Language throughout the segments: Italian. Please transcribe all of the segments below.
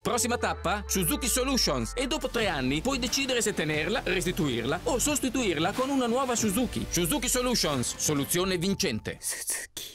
Prossima tappa? Suzuki Solutions. E dopo 3 anni puoi decidere se tenerla, restituirla o sostituirla con una nuova Suzuki. Suzuki Solutions. Soluzione vincente. Suzuki.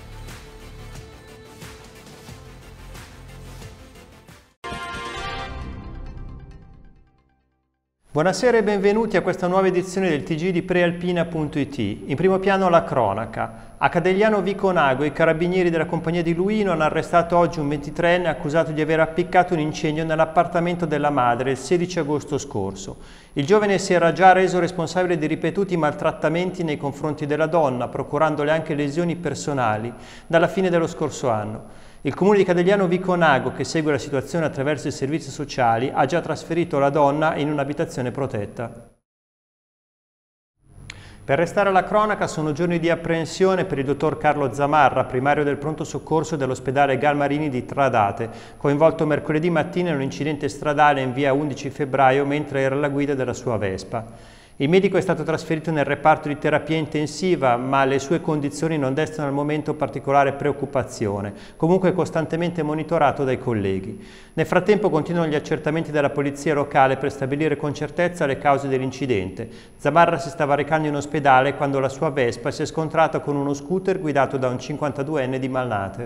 Buonasera e benvenuti a questa nuova edizione del TG di Prealpina.it. In primo piano la cronaca. A Cadegliano Viconago i carabinieri della compagnia di Luino hanno arrestato oggi un 23enne accusato di aver appiccato un incendio nell'appartamento della madre il 16 agosto scorso. Il giovane si era già reso responsabile di ripetuti maltrattamenti nei confronti della donna, procurandole anche lesioni personali dalla fine dello scorso anno. Il comune di Cadegliano Viconago, che segue la situazione attraverso i servizi sociali, ha già trasferito la donna in un'abitazione protetta. Per restare alla cronaca, sono giorni di apprensione per il dottor Carlo Zamarra, primario del pronto soccorso dell'ospedale Galmarini di Tradate, coinvolto mercoledì mattina in un incidente stradale in via 11 febbraio mentre era alla guida della sua Vespa. Il medico è stato trasferito nel reparto di terapia intensiva, ma le sue condizioni non destano al momento particolare preoccupazione, comunque costantemente monitorato dai colleghi. Nel frattempo continuano gli accertamenti della polizia locale per stabilire con certezza le cause dell'incidente. Zamarra si stava recando in ospedale quando la sua Vespa si è scontrata con uno scooter guidato da un 52enne di Malnate.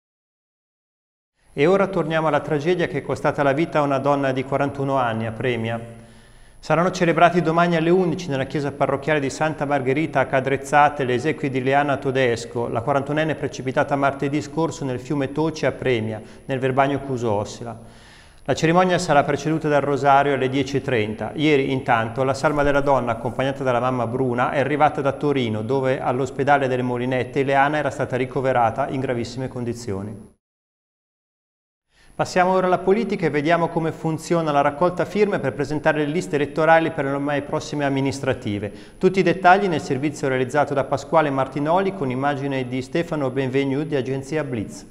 E ora torniamo alla tragedia che è costata la vita a una donna di 41 anni a Premia. Saranno celebrati domani alle 11 nella chiesa parrocchiale di Santa Margherita a Cadrezzate le esequie di Leana Todesco, la 41enne precipitata martedì scorso nel fiume Toce a Premia, nel Verbagno Cuso-Ossila. La cerimonia sarà preceduta dal rosario alle 10:30. Ieri, intanto, la salma della donna, accompagnata dalla mamma Bruna, è arrivata da Torino, dove all'ospedale delle Molinette Leana era stata ricoverata in gravissime condizioni. Passiamo ora alla politica e vediamo come funziona la raccolta firme per presentare le liste elettorali per le ormai prossime amministrative. Tutti i dettagli nel servizio realizzato da Pasquale Martinoli con immagine di Stefano Benvenu di agenzia Blitz.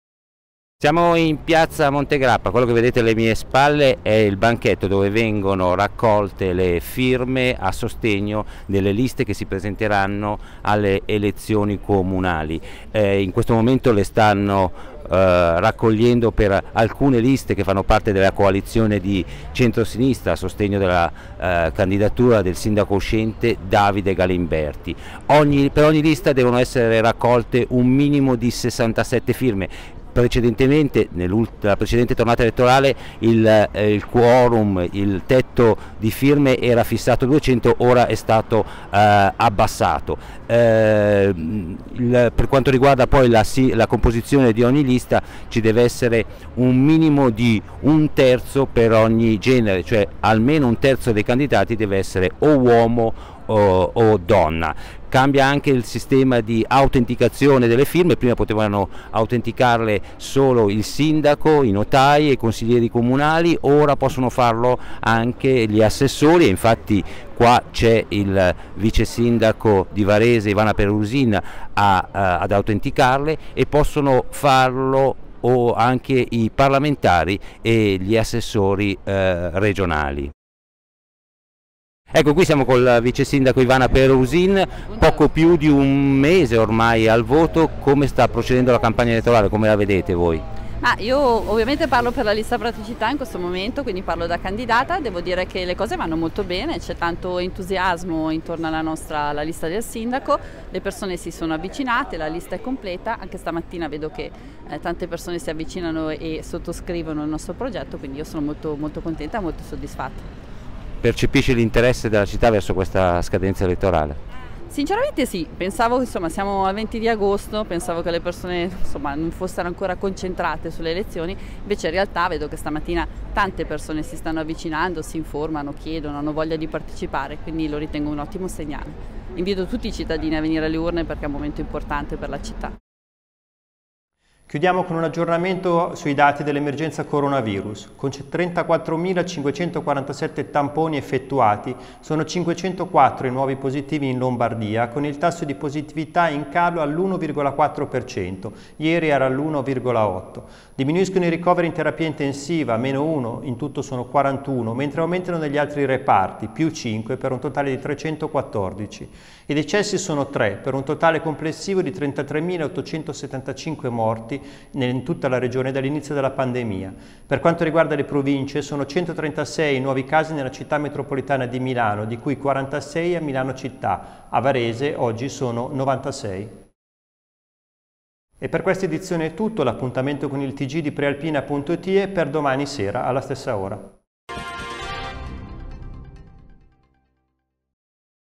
Siamo in piazza Montegrappa, quello che vedete alle mie spalle è il banchetto dove vengono raccolte le firme a sostegno delle liste che si presenteranno alle elezioni comunali. In questo momento le stanno raccogliendo per alcune liste che fanno parte della coalizione di centrosinistra a sostegno della candidatura del sindaco uscente Davide Galimberti. Per ogni lista devono essere raccolte un minimo di 67 firme. Precedentemente, nella precedente tornata elettorale, il quorum, il tetto di firme era fissato 200, ora è stato abbassato. Per quanto riguarda poi la composizione di ogni lista, ci deve essere un minimo di 1/3 per ogni genere, cioè almeno 1/3 dei candidati deve essere o uomo o donna. Cambia anche il sistema di autenticazione delle firme, prima potevano autenticarle solo il sindaco, i notai e i consiglieri comunali, ora possono farlo anche gli assessori e infatti qua c'è il vice sindaco di Varese Ivana Perusin ad autenticarle e possono farlo o anche i parlamentari e gli assessori regionali. Ecco, qui siamo col vice sindaco Ivana Perusin, poco più di un mese ormai al voto. Come sta procedendo la campagna elettorale, come la vedete voi? Io ovviamente parlo per la lista praticità in questo momento, quindi parlo da candidata. Devo dire che le cose vanno molto bene, c'è tanto entusiasmo intorno alla lista del sindaco, le persone si sono avvicinate, la lista è completa, anche stamattina vedo che tante persone si avvicinano e sottoscrivono il nostro progetto, quindi io sono molto, molto contenta e molto soddisfatta. Percepisce l'interesse della città verso questa scadenza elettorale? Sinceramente sì, pensavo, insomma, siamo al 20 di agosto, pensavo che le persone non fossero ancora concentrate sulle elezioni, invece in realtà vedo che stamattina tante persone si stanno avvicinando, si informano, chiedono, hanno voglia di partecipare, quindi lo ritengo un ottimo segnale. Invito tutti i cittadini a venire alle urne perché è un momento importante per la città. Chiudiamo con un aggiornamento sui dati dell'emergenza coronavirus. Con 34.547 tamponi effettuati, sono 504 i nuovi positivi in Lombardia, con il tasso di positività in calo all'1,4%, ieri era all'1,8%. Diminuiscono i ricoveri in terapia intensiva, -1, in tutto sono 41, mentre aumentano negli altri reparti, +5, per un totale di 314. I decessi sono 3, per un totale complessivo di 33.875 morti, in tutta la regione dall'inizio della pandemia. Per quanto riguarda le province, sono 136 nuovi casi nella città metropolitana di Milano, di cui 46 a Milano città. A Varese oggi sono 96. E per questa edizione è tutto, l'appuntamento con il TG di Prealpina.it è per domani sera alla stessa ora.